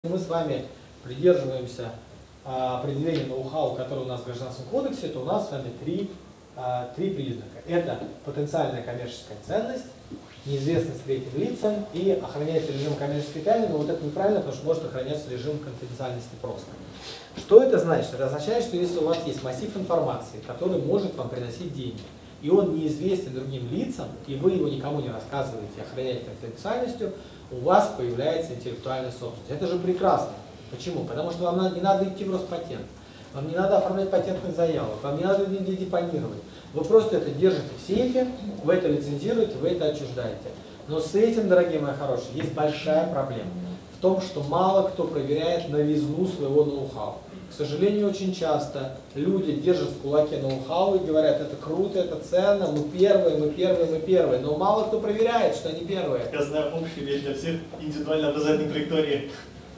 Мы с вами придерживаемся определения ноу-хау, которое у нас в Гражданском кодексе, то у нас с вами три признака. Это потенциальная коммерческая ценность, неизвестность третьим лицам и охраняется режим коммерческой тайны, но вот это неправильно, потому что может охраняться режим конфиденциальности просто. Что это значит? Это означает, что если у вас есть массив информации, который может вам приносить деньги, и он неизвестен другим лицам, и вы его никому не рассказываете, охраняете конфиденциальностью, у вас появляется интеллектуальная собственность. Это же прекрасно. Почему? Потому что вам не надо идти в Роспатент, вам не надо оформлять патентных заявок, вам не надо нигде депонировать. Вы просто это держите в сейфе, вы это лицензируете, вы это отчуждаете. Но с этим, дорогие мои хорошие, есть большая проблема. В том, что мало кто проверяет новизну своего ноу-хау. К сожалению, очень часто люди держат в кулаке ноу-хау и говорят, это круто, это ценно, мы первые, мы первые, мы первые. Но мало кто проверяет, что они первые. Я знаю общую вещь для всех, индивидуально образовательной траектории.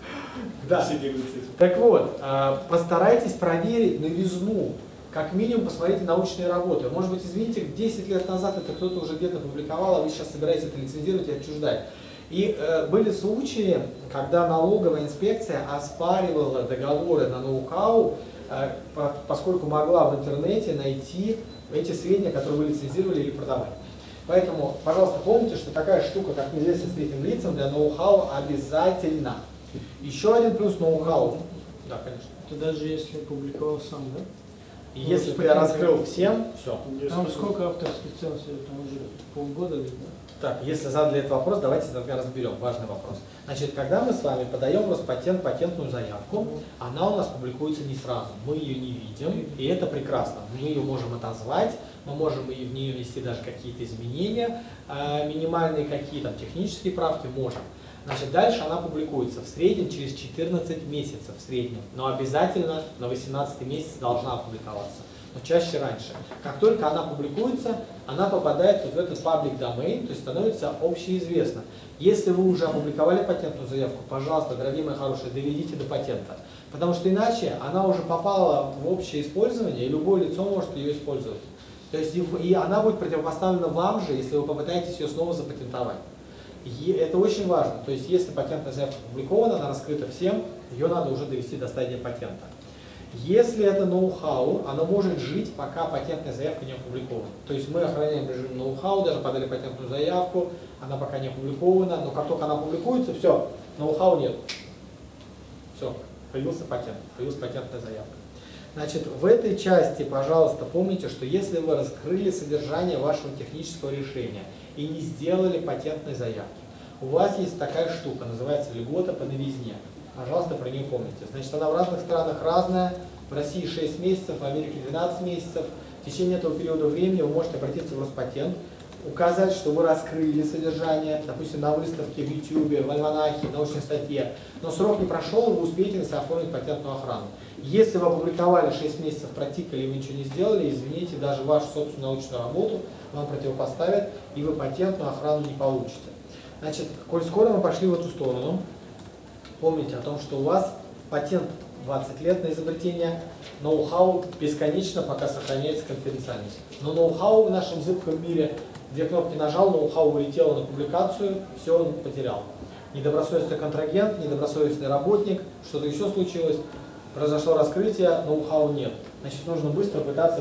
Да. Так вот, постарайтесь проверить новизну. Как минимум посмотрите научные работы. Может быть, извините, 10 лет назад это кто-то уже где-то публиковал, а вы сейчас собираетесь это лицензировать и отчуждать. И были случаи, когда налоговая инспекция оспаривала договоры на ноу-хау, поскольку могла в интернете найти эти сведения, которые вы лицензировали или продавали. Поэтому, пожалуйста, помните, что такая штука, как неизвестность третьим лицам, для ноу-хау обязательна. Еще один плюс ноу-хау. Да, конечно. Это даже если публиковал сам, да? И если бы я раскрыл всем, все. Там сколько авторских цензуры? Там уже полгода ли, да? Так, если задали этот вопрос, давайте тогда разберем. Важный вопрос. Значит, когда мы с вами подаем в Роспатент патентную заявку, она у нас публикуется не сразу. Мы ее не видим, и это прекрасно. Мы ее можем отозвать, мы можем и в нее внести даже какие-то изменения, минимальные какие-то технические правки можем. Значит, дальше она публикуется в среднем через 14 месяцев в среднем, но обязательно на 18 месяц должна опубликоваться, но чаще раньше. Как только она публикуется, она попадает вот в этот public domain, то есть становится общеизвестна. Если вы уже опубликовали патентную заявку, пожалуйста, дорогие мои хорошие, доведите до патента, потому что иначе она уже попала в общее использование, и любое лицо может ее использовать. То есть и она будет противопоставлена вам же, если вы попытаетесь ее снова запатентовать. И это очень важно. То есть, если патентная заявка опубликована, она раскрыта всем, ее надо уже довести до стадии патента. Если это ноу-хау, оно может жить, пока патентная заявка не опубликована. То есть, мы охраняем режим ноу-хау, даже подали патентную заявку, она пока не опубликована, но как только она опубликуется, все, ноу-хау нет. Все, появился патент, появилась патентная заявка. Значит, в этой части, пожалуйста, помните, что если вы раскрыли содержание вашего технического решения и не сделали патентной заявки, у вас есть такая штука, называется льгота по новизне. Пожалуйста, про нее помните. Значит, она в разных странах разная. В России 6 месяцев, в Америке 12 месяцев. В течение этого периода времени вы можете обратиться в Роспатент, указать, что вы раскрыли содержание, допустим, на выставке в YouTube, в альманахе, в научной статье, но срок не прошел, вы успеете оформить патентную охрану. Если вы опубликовали 6 месяцев, протикали, и вы ничего не сделали, извините, даже вашу собственную научную работу вам противопоставят, и вы патентную охрану не получите. Значит, коль скоро мы пошли в эту сторону, помните о том, что у вас патент 20 лет на изобретение, ноу-хау бесконечно, пока сохраняется конфиденциальность. Но ноу-хау в нашем зыбком мире, две кнопки нажал, ноу-хау улетело на публикацию, все он потерял. Недобросовестный контрагент, недобросовестный работник, что-то еще случилось, произошло раскрытие, ноу-хау нет. Значит, нужно быстро пытаться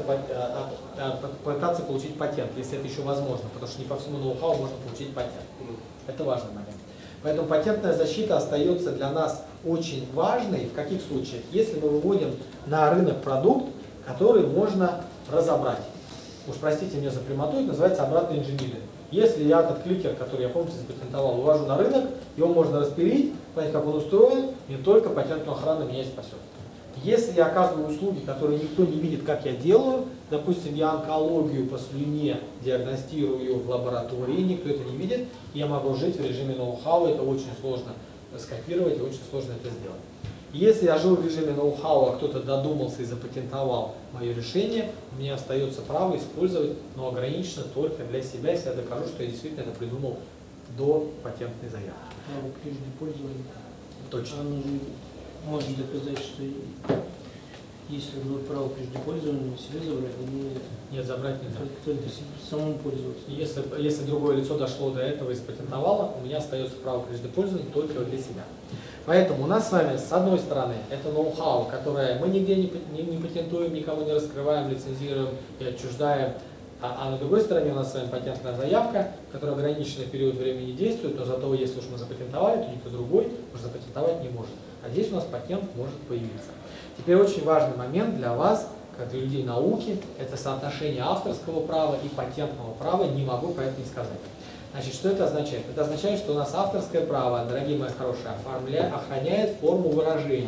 получить патент, если это еще возможно, потому что не по всему ноу-хау можно получить патент. Это важный момент. Поэтому патентная защита остается для нас очень важной. В каких случаях? Если мы выводим на рынок продукт, который можно разобрать. Уж простите меня за прямоту, это называется обратный инжиниринг. Если я этот кликер, который я, помните, запатентовал, вывожу на рынок, его можно распилить, понять, как он устроен, не только патентная охрана меня и спасет. Если я оказываю услуги, которые никто не видит, как я делаю, допустим, я онкологию по слюне диагностирую в лаборатории, никто это не видит, я могу жить в режиме ноу-хау, это очень сложно скопировать и очень сложно это сделать. Если я жил в режиме ноу-хау, а кто-то додумался и запатентовал мое решение, у меня остается право использовать, но ограниченно только для себя, если я докажу, что я действительно это придумал до патентной заявки. А вот прежде пользования. Точно. Оно же может доказать, что если будут право преждепользования себе забрать, они Нет, забрать нельзя. только самому пользоваться. Если другое лицо дошло до этого и запатентовало, у меня остается право преждепользования только для себя. Поэтому у нас с вами, с одной стороны, это ноу-хау, которое мы нигде не патентуем, никому не раскрываем, лицензируем и отчуждаем. А на другой стороне у нас с вами патентная заявка, которая ограниченный период времени действует, но зато если уж мы запатентовали, то никто другой уже запатентовать не может. А здесь у нас патент может появиться. Теперь очень важный момент для вас, как для людей науки, это соотношение авторского права и патентного права, не могу про это не сказать. Значит, что это означает? Это означает, что у нас авторское право, дорогие мои хорошие, охраняет форму выражения,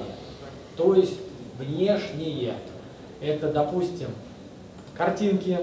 то есть внешнее. Это, допустим, картинки,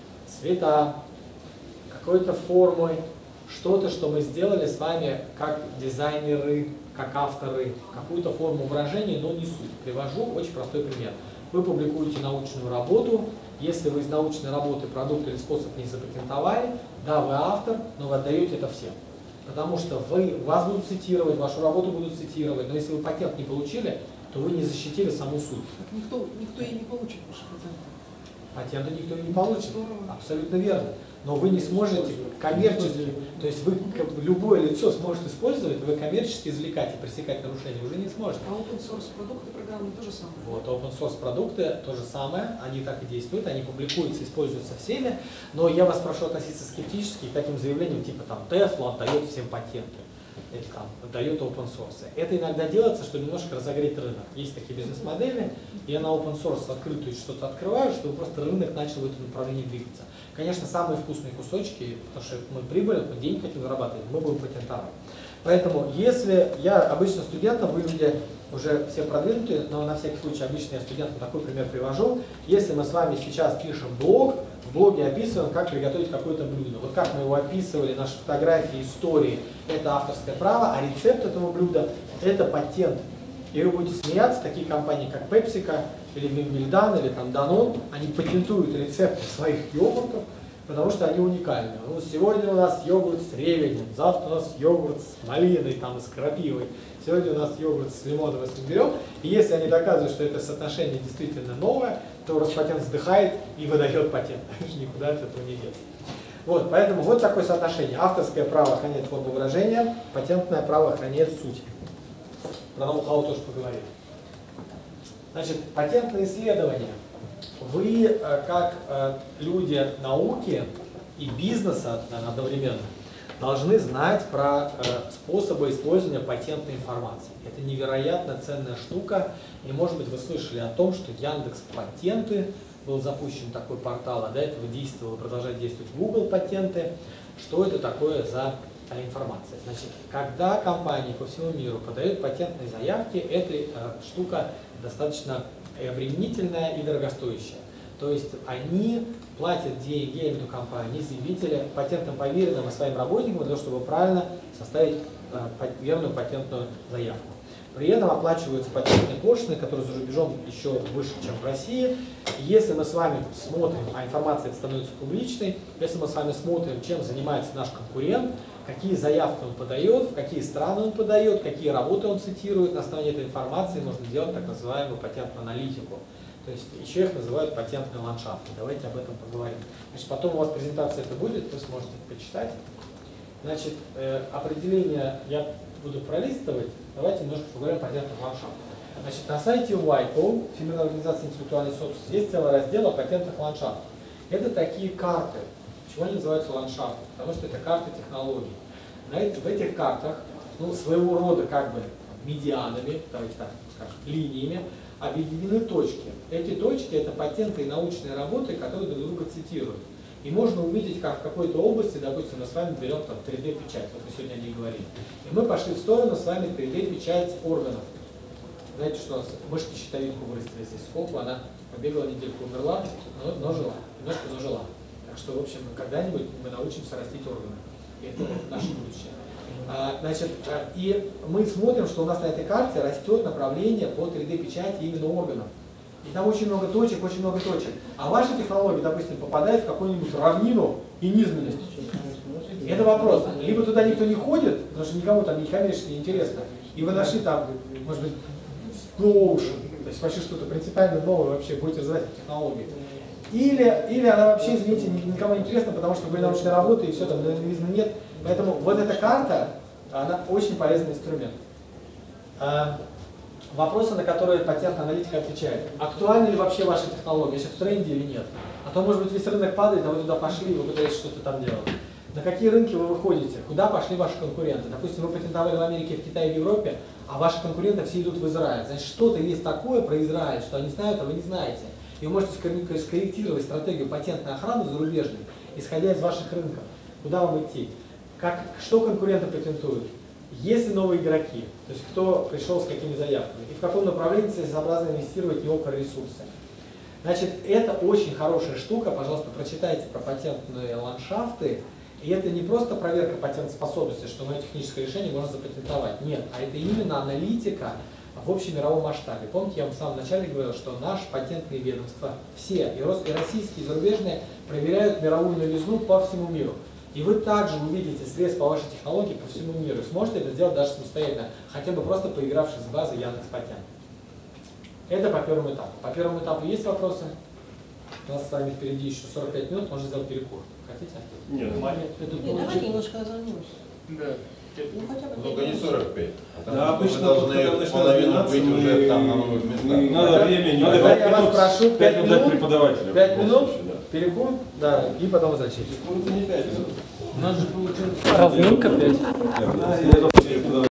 цвета, какой-то формы, что-то, что мы сделали с вами как дизайнеры, как авторы, какую-то форму выражения, но не суть. Привожу очень простой пример. Вы публикуете научную работу, если вы из научной работы продукт или способ не запатентовали, да, вы автор, но вы отдаете это всем. Потому что вас будут цитировать, вашу работу будут цитировать, но если вы патент не получили, то вы не защитили саму суть. Так никто и не получит ваши патенты. Патента никто не получит. Абсолютно верно. Но вы не сможете коммерчески, то есть вы любое лицо сможет использовать, вы коммерчески извлекать и пресекать нарушения уже не сможете. А open source продукты программы то же самое. Вот, open source продукты то же самое, они так и действуют, они публикуются, используются всеми, но я вас прошу относиться скептически к таким заявлениям, типа там Tesla отдает всем патенты, или там отдает open source. Это иногда делается, чтобы немножко разогреть рынок. Есть такие бизнес-модели, я на open source открытую что-то открываю, чтобы просто рынок начал в этом направлении двигаться. Конечно, самые вкусные кусочки, потому что мы прибыль, мы деньги хотим зарабатывать, мы будем патентовать. Поэтому, если я обычно студентам, вы люди уже все продвинутые, но на всякий случай обычно я студентам такой пример привожу. Если мы с вами сейчас пишем блог, в блоге описываем, как приготовить какое-то блюдо. Вот как мы его описывали, наши фотографии, истории, это авторское право, а рецепт этого блюда – это патент. И вы будете смеяться, такие компании, как PepsiCo, или Вимбельдан, или там Danone, они патентуют рецепты своих йогуртов, потому что они уникальны. Ну, сегодня у нас йогурт с ревенем, завтра у нас йогурт с малиной, там, с крапивой, сегодня у нас йогурт с лимоном и с имбирем. И если они доказывают, что это соотношение действительно новое, то Роспатент вздыхает и выдает патент. Никуда от этого не деться. Вот, поэтому вот такое соотношение. Авторское право охраняет форму выражения, патентное право охраняет суть. Про ноу-хау тоже поговорим. Значит, патентные исследования. Вы, как люди науки и бизнеса одновременно, должны знать про способы использования патентной информации. Это невероятно ценная штука. И, может быть, вы слышали о том, что Яндекс Патенты, был запущен такой портал, а до этого действовал и продолжает действовать Google Патенты. Что это такое за информация? Значит, когда компании по всему миру подают патентные заявки, эта штука достаточно обременительная и дорогостоящая. То есть они платят деньги, я имею в виду компании, заявители, патентным поверенным и своим работникам для того, чтобы правильно составить верную патентную заявку. При этом оплачиваются патентные пошлины, которые за рубежом еще выше, чем в России. И если мы с вами смотрим, а информация эта становится публичной, если мы с вами смотрим, чем занимается наш конкурент, какие заявки он подает, в какие страны он подает, какие работы он цитирует, на основании этой информации можно делать так называемую патентную аналитику. То есть еще их называют патентные ландшафты. Давайте об этом поговорим. Значит, потом у вас презентация это будет, вы сможете почитать. Значит, определение я буду пролистывать. Давайте немножко поговорим о патентных ландшафтах. Значит, на сайте WIPO, Всемирной организации интеллектуальной собственности, есть целый раздел о патентных ландшафтах. Это такие карты. Почему они называются ландшафты? Потому что это карты технологий. В этих картах, ну, своего рода как бы медианами, давайте так скажем, линиями, объединены точки. Эти точки – это патенты и научные работы, которые друг друга цитируют. И можно увидеть, как в какой-то области, допустим, мы с вами берем там 3D-печать, вот мы сегодня о ней говорили. И мы пошли в сторону с вами 3D-печать органов. Знаете, что у нас мышки щитовидку вырастили здесь, сколько она побегала недельку, умерла, но жила, немножко, но жила. Так что, в общем, когда-нибудь мы научимся растить органы. И это наше будущее. Значит, и мы смотрим, что у нас на этой карте растет направление по 3D-печати именно органов. И там очень много точек, очень много точек. А ваши технологии, допустим, попадают в какую-нибудь равнину и низменность. Это вопрос. Либо туда никто не ходит, потому что никому там не коммерчески не интересно. И вы нашли там, может быть, сплоушен, то есть вообще что-то принципиально новое вообще будете развивать технологии. Или она вообще, извините, никому не интересна, потому что были научные работы и все, там новизны нет. Поэтому вот эта карта, она очень полезный инструмент. Вопросы, на которые патентная аналитика отвечает. Актуальны ли вообще ваши технологии, сейчас в тренде или нет? А то, может быть, весь рынок падает, а вы туда пошли, вы пытаетесь что-то там делать. На какие рынки вы выходите? Куда пошли ваши конкуренты? Допустим, вы патентовали в Америке, в Китае, в Европе, а ваши конкуренты все идут в Израиль. Значит, что-то есть такое про Израиль, что они знают, а вы не знаете. И вы можете скорректировать стратегию патентной охраны зарубежной, исходя из ваших рынков. Куда вам идти? Что конкуренты патентуют? Есть ли новые игроки? То есть кто пришел с какими заявками? И в каком направлении целесообразно инвестировать его про ресурсы? Значит, это очень хорошая штука. Пожалуйста, прочитайте про патентные ландшафты. И это не просто проверка патентоспособности, что мое техническое решение можно запатентовать. Нет, а это именно аналитика в общемировом масштабе. Помните, я вам в самом начале говорил, что наши патентные ведомства, все, и российские, и зарубежные, проверяют мировую новизну по всему миру. И вы также увидите срез по вашей технологии по всему миру. Сможете это сделать даже самостоятельно, хотя бы просто поигравшись в базы Яндекс.Патент. Это по первому этапу. По первому этапу есть вопросы? У нас с вами впереди еще 45 минут, можно сделать перекур. Хотите? Нет, Давайте немножко разомнемся. Да. Ну хотя бы. Только не 45. Да, обычно мы должны когда начинают половину заниматься, быть уже там на новых местах. Надо времени, надо Тогда я вас прошу 5 минут минут, преподавателя. 5 минут, Да. перекур, да, и потом возвращайтесь. Это не 5 минут. У нас же получается... Разминка 5. Да, я